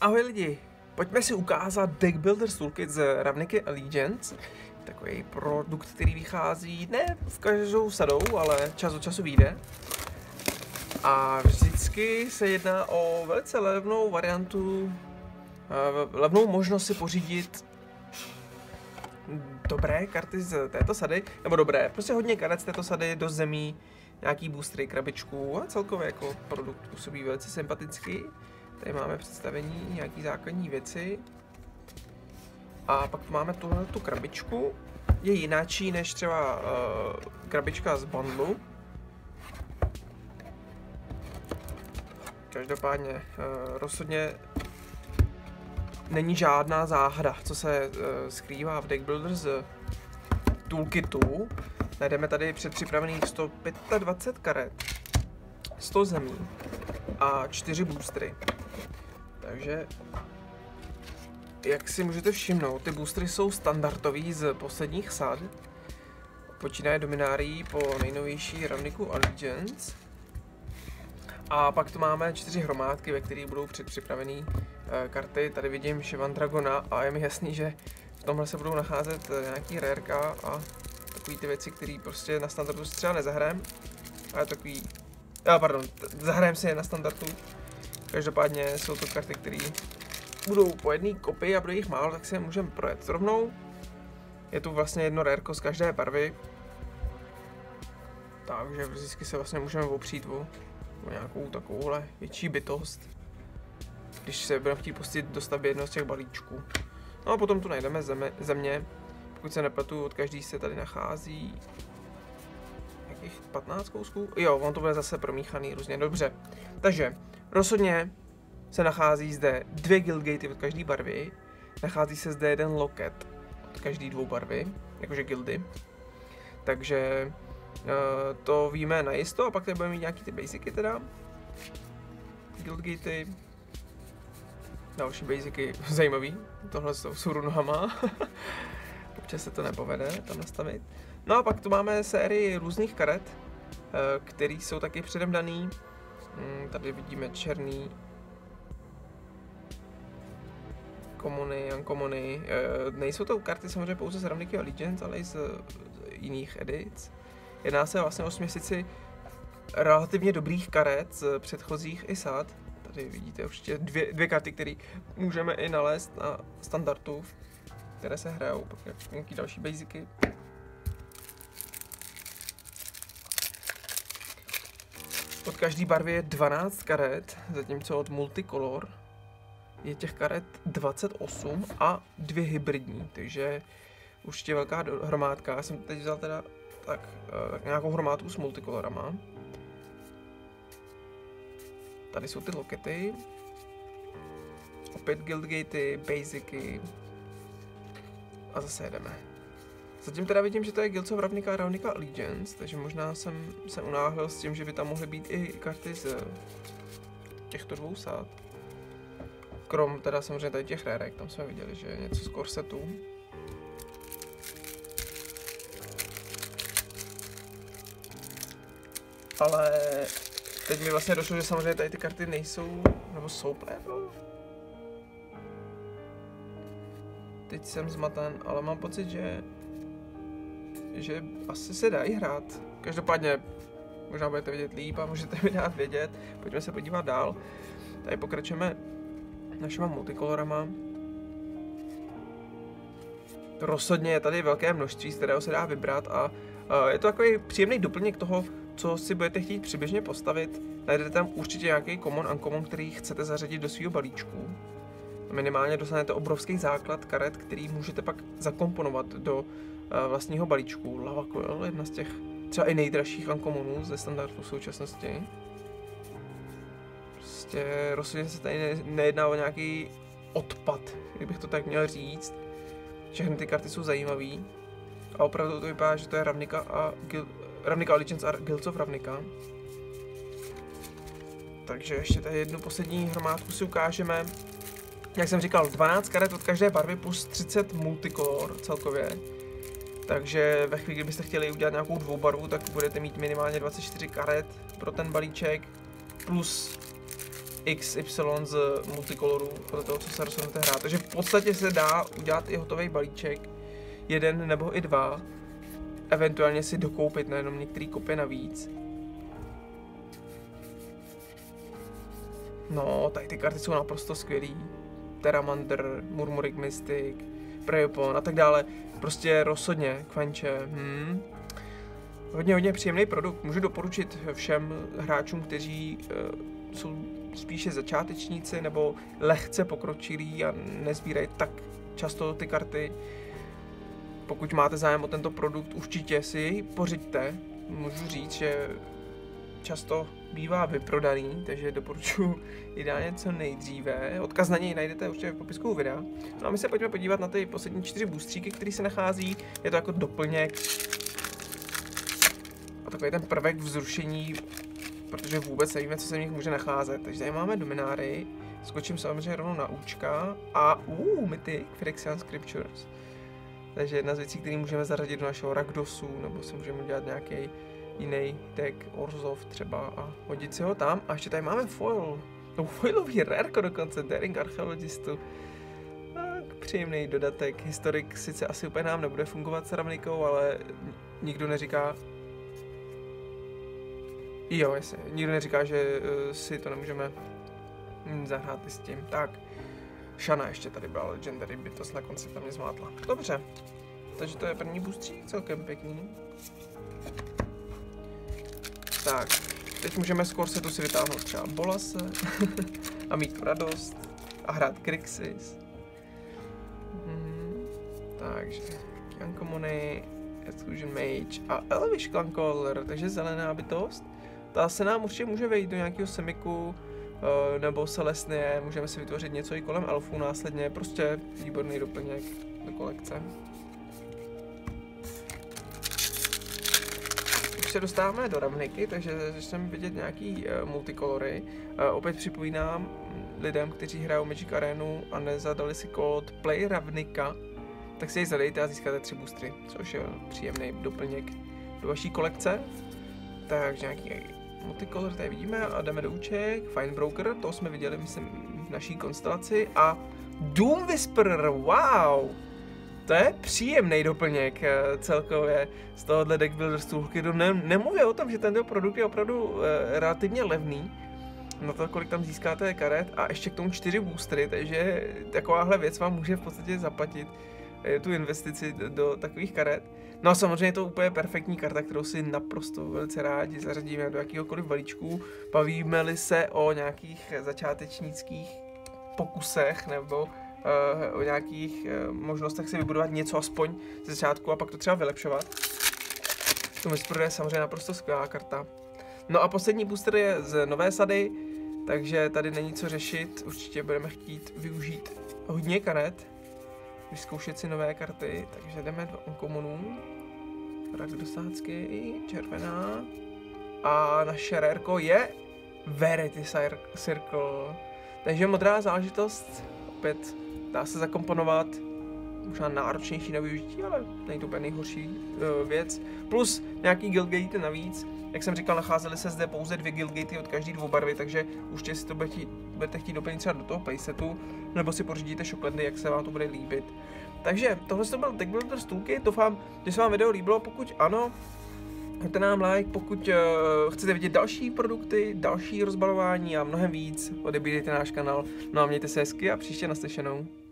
Ahoj lidi, pojďme si ukázat Deck Builders Toolkit z Ravniky Allegiance. Takový produkt, který vychází ne v každou sadou, ale čas od času vyjde. A vždycky se jedná o velice levnou variantu, levnou možnost si pořídit dobré karty z této sady, nebo dobré, prostě hodně karet z této sady do zemí, nějaký boostery, krabičků a celkově jako produkt působí velice sympaticky. Tady máme představení nějaký základní věci. A pak máme tu krabičku. Je jináčí než třeba krabička z bundlu. Každopádně rozhodně není žádná záhada, co se skrývá v Deck Builders Toolkitu. Najdeme tady předpřipravených 125 karet, 100 zemí a 4 boostery. Takže, jak si můžete všimnout, ty boostery jsou standardový z posledních sad. Počínaje Dominárií po nejnovější Ravniku Allegiance. A pak tu máme 4 hromádky, ve kterých budou předpřipravené karty. Tady vidím Shivan Dragona a je mi jasný, že v tomhle se budou nacházet nějaký rareka a takový ty věci, které prostě na standardu si třeba nezahrajeme. Ale takový, zahrajeme si je na standardu. Každopádně jsou to karty, které budou po jedné kopii a bude jich málo, tak si je můžeme projet rovnou. Je tu vlastně jedno rareko z každé barvy. Takže vždycky se vlastně můžeme opřít o nějakou takovouhle větší bytost, když se budeme chtít pustit do stavby jednoho z těch balíčků. No a potom tu najdeme země. Pokud se nepletu, od každý se tady nachází jakých 15 kousků. Jo, on to bude zase promíchaný různě, dobře. Takže rozhodně se nachází zde 2 guildgatey od každé barvy. Nachází se zde jeden loket od každé 2 barvy, jakože guildy. Takže to víme najisto a pak tady budeme mít nějaký ty basicy teda. Guildgatey. Další basicy, zajímavý. Tohle jsou runohama. Občas se to nepovede tam nastavit. No a pak tu máme sérii různých karet, které jsou taky předem daný. Tady vidíme černý, komony, uncommony. Nejsou to karty samozřejmě pouze z Ravniky Allegiance, ale i z jiných edic. Jedná se vlastně o směsici relativně dobrých karet z předchozích i sad. Tady vidíte určitě dvě karty, které můžeme i nalézt na standardu, které se hrajou, pak nějaký další basicy. Od každé barvy je 12 karet, zatímco od Multicolor je těch karet 28 a 2 hybridní, takže určitě velká hromádka. Já jsem teď vzal teda tak nějakou hromádku s multicolorama. Tady jsou ty lokety. Opět guildgatey, basicy. A zase jedeme. Zatím teda vidím, že to je Guilds of Ravnica a Ravnica Allegiance, takže možná jsem se unáhlil s tím, že by tam mohly být i karty z těchto 2 sad. Krom teda samozřejmě tady těch rarek, tam jsme viděli, že je něco z korsetu. Ale teď mi vlastně došlo, že samozřejmě tady ty karty nejsou, nebo jsou playable. Teď jsem zmaten, ale mám pocit, že asi se dají hrát. Každopádně možná budete vidět líp a můžete mi dát vědět. Pojďme se podívat dál. Tady pokračujeme našima multicolorama. Rozhodně je tady velké množství, z kterého se dá vybrat a je to takový příjemný doplněk toho, co si budete chtít přibližně postavit. Najdete tam určitě nějaký common, uncommon, který chcete zařadit do svého balíčku. Minimálně dostanete obrovský základ karet, který můžete pak zakomponovat do vlastního balíčku. Lava Coil, jedna z těch třeba i nejdražších uncommonů ze standardu v současnosti. Prostě rozhodně se tady nejedná o nějaký odpad, kdybych to tak měl říct. Všechny ty karty jsou zajímavé. A opravdu to vypadá, že to je Ravnica Allegiance a Guilds of Ravnica. Takže ještě tady jednu poslední hromádku si ukážeme. Jak jsem říkal, 12 karet od každé barvy plus 30 multicolor celkově. Takže ve chvíli, kdybyste chtěli udělat nějakou dvoubarvu, tak budete mít minimálně 24 karet pro ten balíček. Plus XY z multikolorů, podle toho, co se rozhodnete hrát. Takže v podstatě se dá udělat i hotový balíček, jeden nebo i dva, eventuálně si dokoupit nejenom některé kopie navíc. No, tady ty karty jsou naprosto skvělý. Teramander, Murmurik Mystic, Preyopon a tak dále. Prostě rozhodně, Kvanče. Hodně příjemný produkt. Můžu doporučit všem hráčům, kteří jsou spíše začátečníci nebo lehce pokročilí a nezbírají tak často ty karty. Pokud máte zájem o tento produkt, určitě si jej pořiďte. Můžu říct, že často bývá vyprodaný, takže doporučuji ideálně co nejdříve. Odkaz na něj najdete určitě v popisku videa. No a my se pojďme podívat na ty poslední 4 boostříky, který se nachází. Je to jako doplněk a takový ten prvek vzrušení, protože vůbec nevíme, co se v nich může nacházet. Takže tady máme Domináry, skočím samozřejmě rovnou na Účka a Mythic Phyrexian Scriptures. Takže jedna z věcí, které můžeme zařadit do našeho Rakdosu, nebo si můžeme udělat nějaký jiný deck, Orzhov třeba a hodit si ho tam. A ještě tady máme foil. No, foilový rarko dokonce, Daring Archeologistu. Tak, příjemný dodatek. Historik sice asi úplně nám nebude fungovat s Ravnikou, ale nikdo neříká... Jo, jasně. Nikdo neříká, že si to nemůžeme zahrát i s tím. Tak. Shana ještě tady byla Legendary bytost, na konci tam mě zmátla. Dobře. Takže to je první boostřík, celkem pěkný. Tak, teď můžeme z korsetu si vytáhnout třeba Bolase a mít tu radost a hrát Grixis. Takže Uncommony, Exclusion Mage a Elvish Clancaller, takže zelená bytost. Ta se nám určitě může vejít do nějakého Semiku nebo Celestie, můžeme si vytvořit něco i kolem elfů následně, prostě výborný doplněk do kolekce. Už se dostáváme do Ravniky, takže začneme vidět nějaký multikolory. Opět připomínám lidem, kteří hrajou Magic Arenu a nezadali si kód Play Ravnika, tak si jej zadejte a získáte 3 boostry, což je příjemný doplněk do vaší kolekce. Takže nějaký multicolor tady vidíme a jdeme do Úček. Fine Broker, to jsme viděli, myslím, v naší konstelaci. A Doom Whisperer, wow! To je příjemný doplněk celkově z tohohle Deck Builder Toolkitu. Nemluvím o tom, že tento produkt je opravdu relativně levný na to, kolik tam získáte karet a ještě k tomu 4 boostery, takže takováhle věc vám může v podstatě zaplatit tu investici do takových karet. No a samozřejmě je to úplně perfektní karta, kterou si naprosto velice rádi zařadíme do jakýhokoliv balíčku. Bavíme-li se o nějakých začátečnických pokusech nebo o nějakých možnostech si vybudovat něco aspoň ze začátku a pak to třeba vylepšovat. To Whisperer je samozřejmě naprosto skvělá karta. No a poslední booster je z nové sady, takže tady není co řešit. Určitě budeme chtít využít hodně karet, vyzkoušet si nové karty, takže jdeme do Uncommonů. Rakdosácky, červená. A naše rareko je Verity Circle. Takže modrá záležitost, opět dá se zakomponovat, možná náročnější na využití, ale není to úplně nejhorší věc. Plus nějaký guildgate navíc. Jak jsem říkal, nacházely se zde pouze 2 guildgatey od každé 2 barvy, takže už si to budete chtít doplnit třeba do toho playsetu, nebo si pořídíte Shocklandy, jak se vám to bude líbit. Takže tohle to byl Deck Builder Toolkit, doufám, že se vám video líbilo, pokud ano, hoďte nám like, pokud chcete vidět další produkty, další rozbalování a mnohem víc, odebírejte náš kanál, no a mějte se hezky a příště naslyšenou.